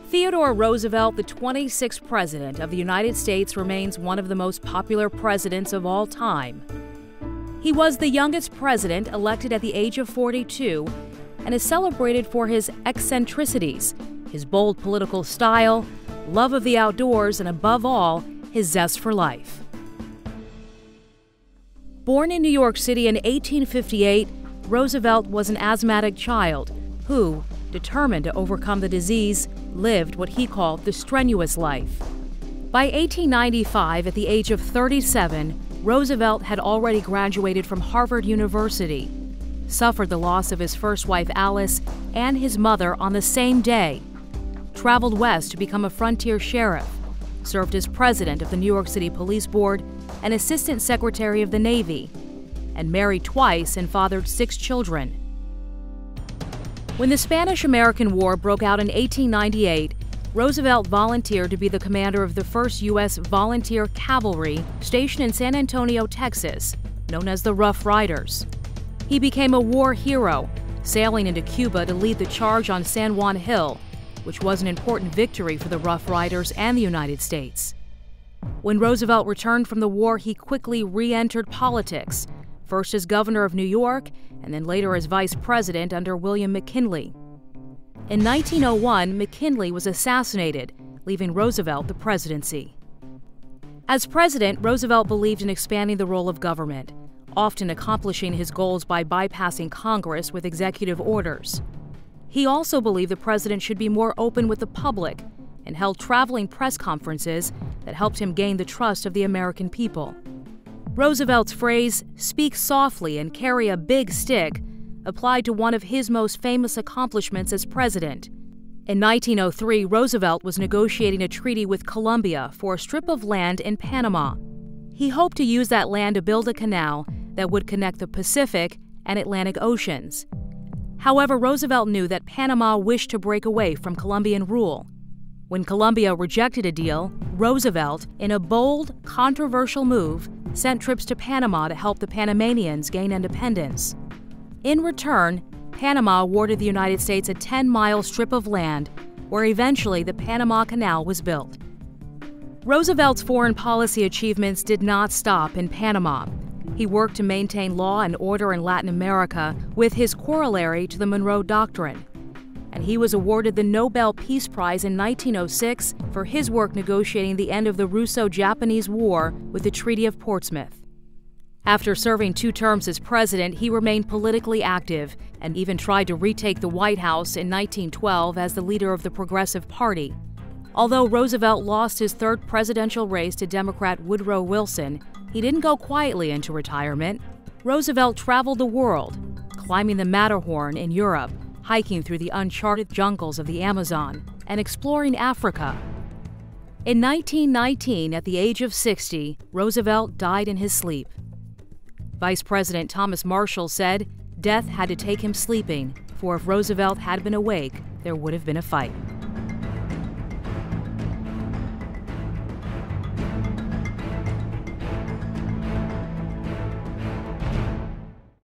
Theodore Roosevelt, the 26th President of the United States, remains one of the most popular presidents of all time. He was the youngest president elected at the age of 42 and is celebrated for his eccentricities, his bold political style, love of the outdoors, and above all, his zest for life. Born in New York City in 1858, Roosevelt was an asthmatic child who, determined to overcome the disease, lived what he called the strenuous life. By 1895, at the age of 37, Roosevelt had already graduated from Harvard University, suffered the loss of his first wife Alice and his mother on the same day, traveled west to become a frontier sheriff, served as president of the New York City Police Board and assistant secretary of the Navy, and married twice and fathered 6 children. When the Spanish-American War broke out in 1898, Roosevelt volunteered to be the commander of the 1st U.S. Volunteer Cavalry stationed in San Antonio, Texas, known as the Rough Riders. He became a war hero, sailing into Cuba to lead the charge on San Juan Hill, which was an important victory for the Rough Riders and the United States. When Roosevelt returned from the war, he quickly re-entered politics, first as governor of New York and then later as vice president under William McKinley. In 1901, McKinley was assassinated, leaving Roosevelt the presidency. As president, Roosevelt believed in expanding the role of government, often accomplishing his goals by bypassing Congress with executive orders. He also believed the president should be more open with the public and held traveling press conferences that helped him gain the trust of the American people. Roosevelt's phrase, "speak softly and carry a big stick," applied to one of his most famous accomplishments as president. In 1903, Roosevelt was negotiating a treaty with Colombia for a strip of land in Panama. He hoped to use that land to build a canal that would connect the Pacific and Atlantic Oceans. However, Roosevelt knew that Panama wished to break away from Colombian rule. When Colombia rejected a deal, Roosevelt, in a bold, controversial move, sent troops to Panama to help the Panamanians gain independence. In return, Panama awarded the United States a 10-mile strip of land where eventually the Panama Canal was built. Roosevelt's foreign policy achievements did not stop in Panama. He worked to maintain law and order in Latin America with his corollary to the Monroe Doctrine. And he was awarded the Nobel Peace Prize in 1906 for his work negotiating the end of the Russo-Japanese War with the Treaty of Portsmouth. After serving 2 terms as president, he remained politically active and even tried to retake the White House in 1912 as the leader of the Progressive Party. Although Roosevelt lost his 3rd presidential race to Democrat Woodrow Wilson, he didn't go quietly into retirement. Roosevelt traveled the world, climbing the Matterhorn in Europe, hiking through the uncharted jungles of the Amazon, and exploring Africa. In 1919, at the age of 60, Roosevelt died in his sleep. Vice President Thomas Marshall said, "Death had to take him sleeping, for if Roosevelt had been awake, there would have been a fight."